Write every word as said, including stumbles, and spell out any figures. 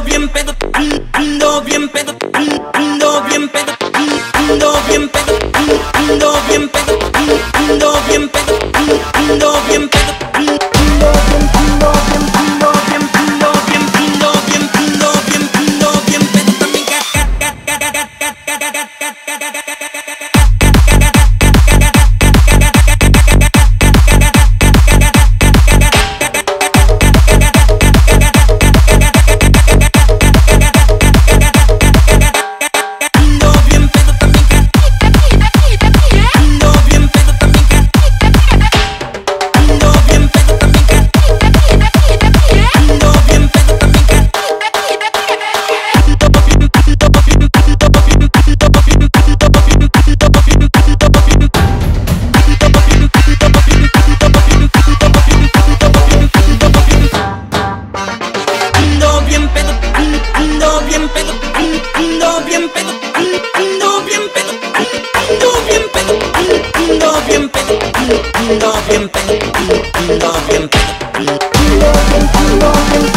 bien pedo, an- ando bien pedo, an- ando bien pedo, an- ando bien pedo, an- ando bien pedo, an- ando bien pedo, an- ando bien pedo, an- ando bien, ando bien, ando bien, ando bien, ando bien, ando bien, ando bien pedo también. Ga, ga, ga, ga, ga, ga, ga, ga, ga, ga, ga, ga, ga, ga. Ando bien pedo, ando bien pedo, ando bien pedo, ando bien pedo, ando bien pedo.